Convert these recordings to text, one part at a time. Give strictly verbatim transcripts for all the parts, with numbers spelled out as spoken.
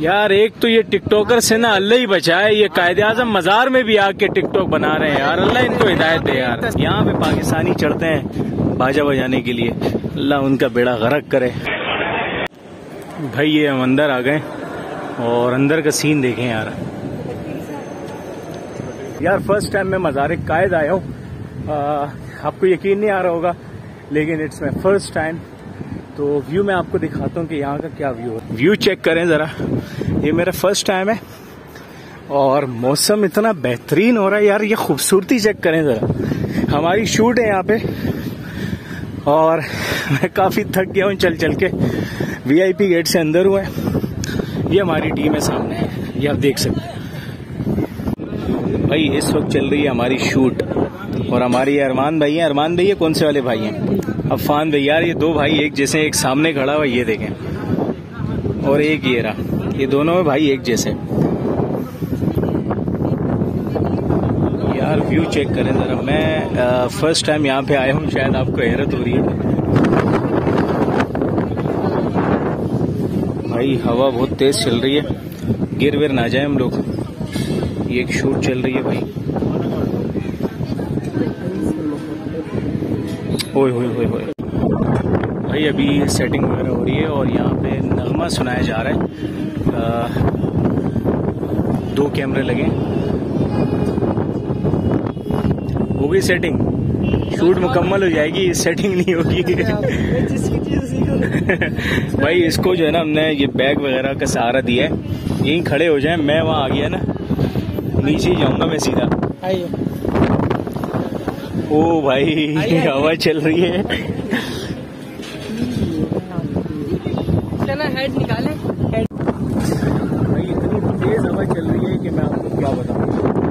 यार एक तो ये टिकटॉकर से ना अल्लाह ही बचाए, ये कायदे आजम मजार में भी आके टिकटॉक बना रहे हैं यार। अल्लाह इनको हिदायत दे यार। यहाँ पे पाकिस्तानी चढ़ते हैं बाजा बजाने के लिए, अल्लाह उनका बेड़ा गर्क करे। भाई ये हम अंदर आ गए और अंदर का सीन देखें यार। यार फर्स्ट टाइम मैं मज़ार कायद आया हूँ, आपको यकीन नहीं आ रहा होगा लेकिन इट्स माई फर्स्ट टाइम। तो व्यू मैं आपको दिखाता हूँ कि यहाँ का क्या व्यू है। व्यू चेक करें ज़रा, ये मेरा फर्स्ट टाइम है और मौसम इतना बेहतरीन हो रहा है यार। ये खूबसूरती चेक करें ज़रा। हमारी शूट है यहाँ पे और मैं काफ़ी थक गया हूँ चल चल के। वीआईपी गेट से अंदर हुआ है, ये हमारी टीम है सामने, ये आप देख सकते हैं। भाई इस वक्त चल रही है हमारी शूट और हमारी अरमान भाई हैं। अरमान भैया कौन से वाले भाई हैं? अफान भैया। यार ये दो भाई एक जैसे, एक सामने खड़ा हुआ ये देखें और एक ये रहा, ये दोनों में भाई एक जैसे। यार व्यू चेक करें जरा। मैं फर्स्ट टाइम यहाँ पे आया हूँ, शायद आपको हैरत हो रही है। भाई हवा बहुत तेज चल रही है, गिर विर ना जाए हम लोग। ये एक शूट चल रही है भाई। ओए होए होए होए भाई अभी सेटिंग वगैरह हो रही है और यहाँ पे नगमा सुनाया जा रहा है। आ, दो कैमरे लगे, हो गई सेटिंग, शूट मुकम्मल हो जाएगी, सेटिंग नहीं होगी। भाई इसको जो है ना हमने ये बैग वगैरह का सहारा दिया है, यहीं खड़े हो जाए। मैं वहाँ आ गया ना, नीचे ही जाऊंगा मैं सीधा। ओ भाई हवा चल रही है। चला हेड निकाले। हेड भाई इतनी तेज हवा चल रही है कि मैं आपको क्या बताऊं।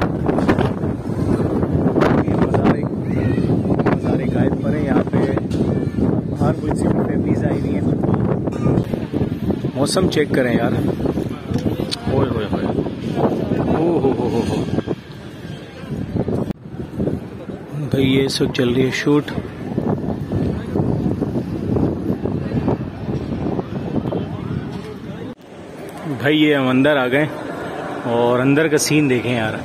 ये मज़ारे मज़ारे कायद पर है, यहाँ पे बाहर कुछ सी फैमिलीज आई हुई हैं। मौसम चेक करें यार। ओए होए होए, ओ हो हो हो हो। भाई ये इस वक्त चल रही है शूट। भाई ये हम अंदर आ गए और अंदर का सीन देखें यार।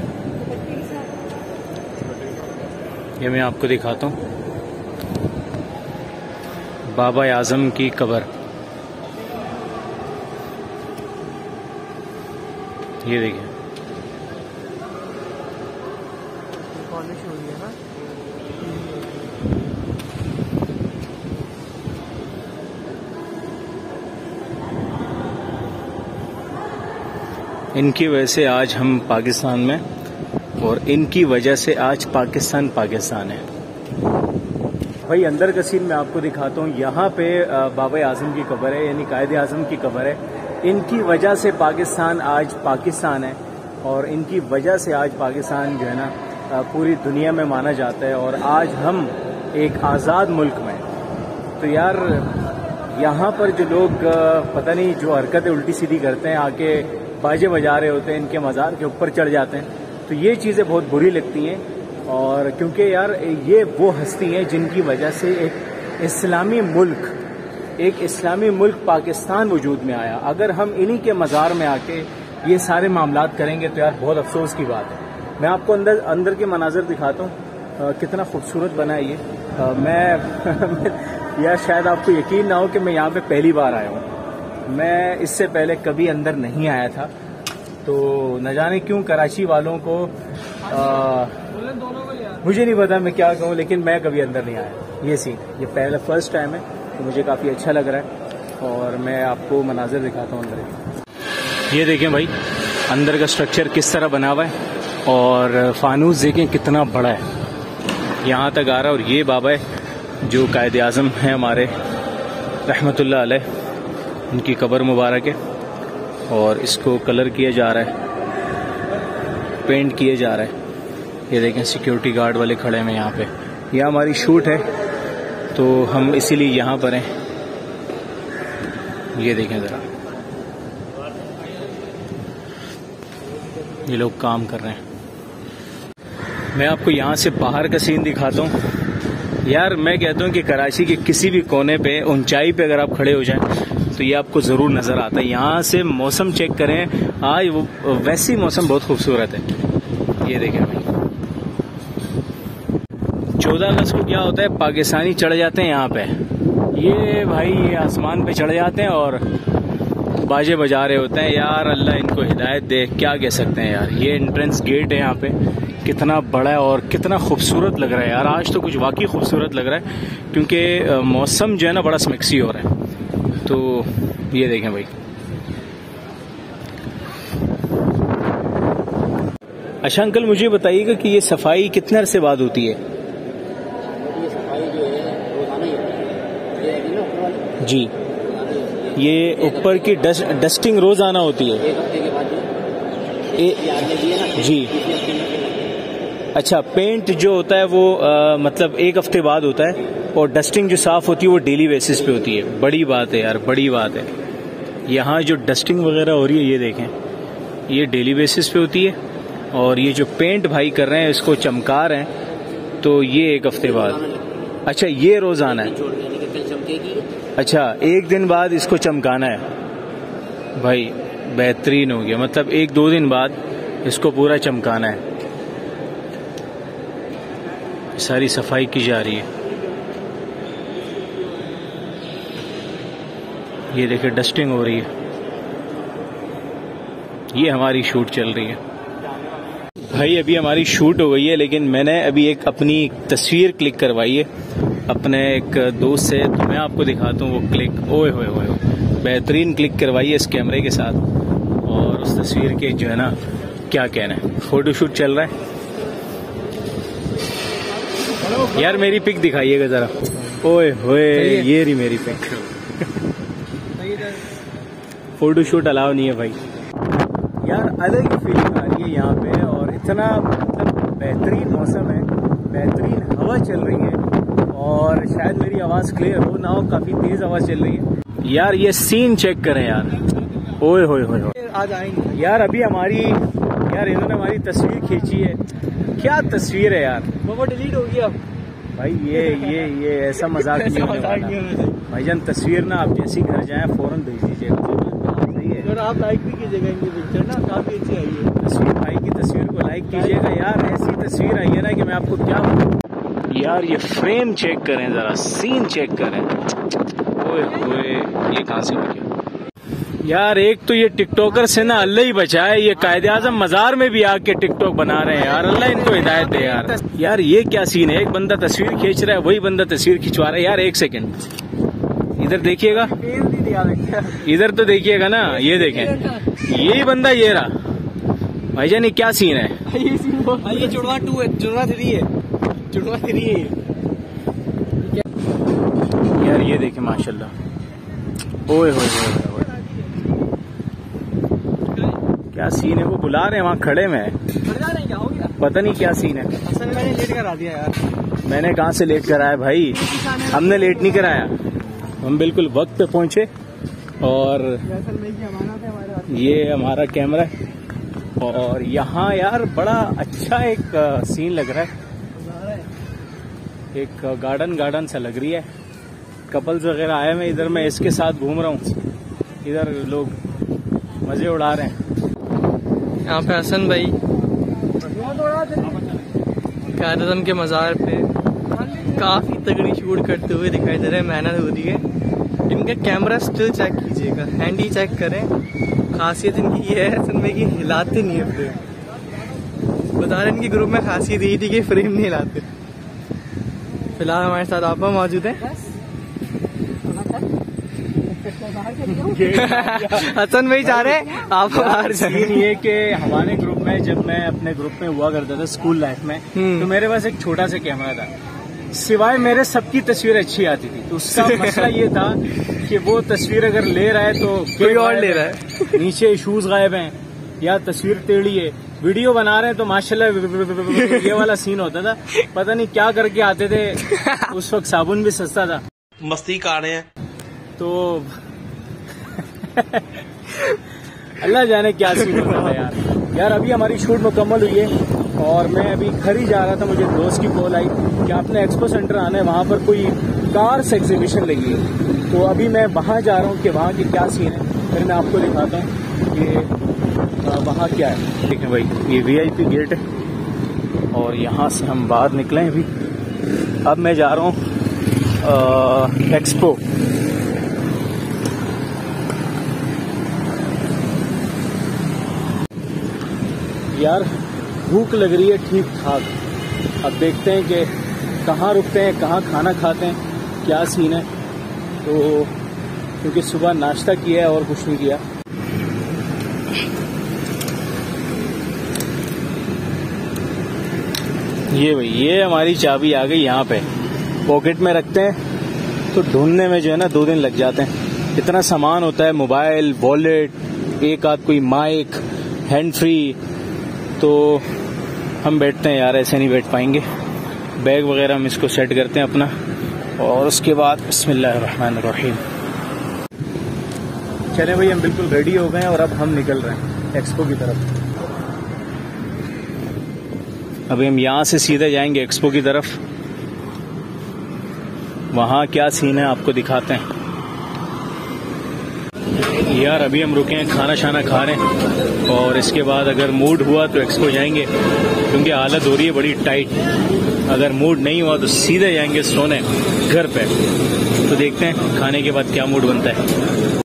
ये मैं आपको दिखाता हूँ, बाबा आजम की कब्र। ये देखिए, पॉलिश हो रही है ना। इनकी वजह से आज हम पाकिस्तान में, और इनकी वजह से आज पाकिस्तान पाकिस्तान है। भाई अंदर का सीन मैं आपको दिखाता हूँ। यहाँ पे बाबा आजम की कब्र है, यानी कायदे आजम की कब्र है। इनकी वजह से पाकिस्तान आज पाकिस्तान है और इनकी वजह से आज पाकिस्तान जो है ना पूरी दुनिया में माना जाता है और आज हम एक आज़ाद मुल्क में। तो यार यहाँ पर जो लोग पता नहीं जो हरकतें उल्टी सीधी करते हैं, आके बाजे बजा रहे होते हैं, इनके मज़ार के ऊपर चढ़ जाते हैं, तो ये चीज़ें बहुत बुरी लगती हैं। और क्योंकि यार ये वो हस्ती हैं जिनकी वजह से एक इस्लामी मुल्क एक इस्लामी मुल्क पाकिस्तान वजूद में आया। अगर हम इन्हीं के मज़ार में आके ये सारे मामलात करेंगे तो यार बहुत अफसोस की बात है। मैं आपको अंदर अंदर के मनाजर दिखाता हूँ, कितना खूबसूरत बना है ये। आ, मैं यार शायद आपको यकीन ना हो कि मैं यहाँ पे पहली बार आया हूँ। मैं इससे पहले कभी अंदर नहीं आया था, तो न जाने क्यों कराची वालों को आ, मुझे नहीं पता मैं क्या कहूँ, लेकिन मैं कभी अंदर नहीं आया। ये सीन, ये पहला फर्स्ट टाइम है, तो मुझे काफ़ी अच्छा लग रहा है और मैं आपको मनाजर दिखाता हूँ अंदर। ये देखें भाई अंदर का स्ट्रक्चर किस तरह बना हुआ है और फानूस देखें कितना बड़ा है, यहाँ तक आ रहा है। और ये बाबा है जो कायदे आज़म हैं हमारे रहमतुल्लाह अलैह, उनकी कब्र मुबारक है और इसको कलर किया जा रहा है, पेंट किया जा रहा है। ये देखें सिक्योरिटी गार्ड वाले खड़े हैं यहाँ पे। यह हमारी शूट है तो हम इसीलिए यहाँ पर हैं। ये देखें ज़रा, ये लोग काम कर रहे हैं। मैं आपको यहाँ से बाहर का सीन दिखाता हूँ। यार मैं कहता हूँ कि कराची के किसी भी कोने पे ऊंचाई पे अगर आप खड़े हो जाएं, तो ये आपको जरूर नजर आता है। यहाँ से मौसम चेक करें, आज वो वैसी मौसम बहुत खूबसूरत है। ये देखें भाई, चौदह अगस्त को क्या होता है, पाकिस्तानी चढ़ जाते हैं यहाँ पे, ये भाई ये आसमान पे चढ़ जाते हैं और बाजे बजा रहे होते हैं। यार अल्लाह इनको हिदायत दे, क्या कह सकते हैं यार। ये एंट्रेंस गेट है यहाँ पे, कितना बड़ा है और कितना खूबसूरत लग रहा है यार। आज तो कुछ वाकई खूबसूरत लग रहा है क्योंकि मौसम जो है ना बड़ा स्मिक्सी हो रहा है। तो ये देखें भाई, अच्छा अंकल मुझे बताइएगा कि ये सफाई कितने अरसे बाद होती है? ये सफाई जो है रोजाना ही होती है। ये है ना ऊपर वाली जी, ये ऊपर की डस्ट डस्टिंग रोजाना होती है। एक हफ्ते के बाद जो ए, ये आपने दिए ना जी, इसी हफ्ते में अच्छा पेंट जो होता है वो आ, मतलब एक हफ्ते बाद होता है और डस्टिंग जो साफ होती है वो डेली बेसिस पे होती है। बड़ी बात है यार, बड़ी बात है। यहाँ जो डस्टिंग वगैरह हो रही है ये देखें, ये डेली बेसिस पे होती है और ये जो पेंट भाई कर रहे हैं इसको चमका रहे हैं तो ये एक हफ्ते बाद। अच्छा ये रोजाना है, छोड़ देने के कल चमकेगी। अच्छा एक दिन बाद इसको चमकाना है भाई, बेहतरीन हो गया। मतलब एक दो दिन बाद इसको पूरा चमकाना है। सारी सफाई की जा रही है। ये देखिए डस्टिंग हो रही है। ये हमारी शूट चल रही है भाई। अभी हमारी शूट हो गई है लेकिन मैंने अभी एक अपनी तस्वीर क्लिक करवाई है अपने एक दोस्त से, तो मैं आपको दिखाता हूँ वो क्लिक। ओए होए होए, बेहतरीन क्लिक करवाई है इस कैमरे के साथ। और उस तस्वीर के जो है ना क्या कहना है, फोटोशूट चल रहा है यार। मेरी पिक दिखाइएगा जरा। ओए होए, ये रही मेरी पिक। फोटोशूट अलाउ नहीं है भाई। यार अलग ही फीलिंग आ रही है यहाँ पे और इतना मतलब बेहतरीन मौसम है, बेहतरीन हवा चल रही है और शायद मेरी आवाज क्लियर हो ना हो, काफी तेज आवाज चल रही है। यार ये सीन चेक करें यार। ओए होए होए, आज आएंगे यार अभी हमारी यार इन्होंने हमारी तस्वीर खींची है। क्या तस्वीर है यार। वो डिलीट होगी अब भाई। ये ये ये ऐसा मजाक नहीं होने वाला भाईजान। तस्वीर ना आप जैसे ही घर जाएं फौरन भेज दीजिएगा। सही है, और आप लाइक भी कीजिएगा इनकी पिक्चर ना, काफी अच्छी आई है। तस्वीर भाई की तस्वीर को लाइक कीजिएगा यार। ऐसी तस्वीर आई है ना कि मैं आपको क्या बोलूं यार। ये फ्रेम चेक करें जरा, सीन चेक करें। ओए ओए, ये कहां से हो गया यार। एक तो ये टिकटॉकर से ना अल्लाह ही बचाए, ये कायदे आजम मजार में भी आके टिकटॉक बना रहे हैं यार। अल्लाह इनको हिदायत दे यार। यार ये क्या सीन है, एक बंदा तस्वीर खींच रहा है, वही बंदा तस्वीर खिंचवा रहा है। यार एक सेकंड इधर देखिएगा, इधर तो देखिएगा ना। ये देखें, यही बंदा ये रहा भाईजान। ये क्या सीन है? ये जुड़वा टू है, जुड़वा थ्री है, जुड़वा थ्री है यार। ये देखें माशाल्लाह। ओए होए होए, क्या सीन है। वो बुला रहे हैं, वहाँ खड़े में पता नहीं क्या सीन है। असल मैंने लेट करा दिया यार। मैंने कहाँ से लेट कराया भाई, हमने लेट नहीं कराया। हम बिल्कुल वक्त पे पहुंचे और ये हमारा कैमरा है और यहाँ यार बड़ा अच्छा एक सीन लग रहा है। एक गार्डन गार्डन सा लग रही है। कपल्स वगैरह आए हैं इधर, मैं इसके साथ घूम रहा हूँ, इधर लोग मजे उड़ा रहे हैं। यहाँ पे हसन भाई कायद-ए-आज़म के मज़ार पे काफी तगड़ी शूट करते हुए दिखाई दे रहे हैं। मेहनत हो रही है। इनका कैमरा स्टिल चेक कीजिएगा, हैंडी चेक करें। खासियत इनकी ये है हसन भाई की हिलाते नहीं है फ्रेम। बता रहे इनके ग्रुप में खासियत यही थी कि फ्रेम नहीं हिलाते। फिलहाल हमारे साथ आपा मौजूद है। हसन भाई जा रहे हैं, आप बाहर सीन ये कि हमारे ग्रुप में, जब मैं अपने ग्रुप में हुआ करता था स्कूल लाइफ में, तो मेरे पास एक छोटा सा कैमरा था। सिवाय मेरे सबकी तस्वीर अच्छी आती थी। तो उसका मसला ये था कि वो तस्वीर अगर ले रहा है तो कोई और ले रहा है, नीचे शूज गायब हैं या तस्वीर टेढ़ी है। वीडियो बना रहे हैं तो माशाल्लाह ये वाला सीन होता था। पता नहीं क्या करके आते थे। उस वक्त साबुन भी सस्ता था। मस्ती कर रहे हैं तो अल्लाह जाने क्या सीन होता था यार। यार अभी हमारी शूट मुकम्मल हुई है और मैं अभी घर ही जा रहा था। मुझे दोस्त की कॉल आई कि आपने एक्सपो सेंटर आना है, वहाँ पर कोई कार्स एग्जीबिशन लगी है। तो अभी मैं वहाँ जा रहा हूँ कि वहाँ की क्या सीन है, फिर मैं आपको दिखाता हूँ कि वहाँ क्या है। ठीक है भाई, ये वीआईपी गेट है और यहाँ से हम बाहर निकले हैं अभी। अब मैं जा रहा हूँ एक्सपो। यार भूख लग रही है ठीक ठाक, अब देखते हैं कि कहाँ रुकते हैं, कहाँ खाना खाते हैं, क्या सीन है। तो क्योंकि सुबह नाश्ता किया है और कुछ नहीं किया। ये भाई, ये हमारी चाबी आ गई। यहाँ पे पॉकेट में रखते हैं तो ढूंढने में जो है ना दो दिन लग जाते हैं। इतना सामान होता है, मोबाइल, वॉलेट, एक आध कोई माइक, हैंड फ्री। तो हम बैठते हैं यार, ऐसे नहीं बैठ पाएंगे। बैग वगैरह हम इसको सेट करते हैं अपना, और उसके बाद बिस्मिल्लाहिर्रहमानिर्रहीम। चले भाई, हम बिल्कुल रेडी हो गए हैं और अब हम निकल रहे हैं एक्सपो की तरफ। अभी हम यहाँ से सीधे जाएंगे एक्सपो की तरफ। वहाँ क्या सीन है आपको दिखाते हैं। यार अभी हम रुके हैं, खाना शाना खा रहे हैं और इसके बाद अगर मूड हुआ तो एक्सपो जाएंगे, क्योंकि हालत हो रही है बड़ी टाइट। अगर मूड नहीं हुआ तो सीधे जाएंगे सोने घर पे। तो देखते हैं खाने के बाद क्या मूड बनता है।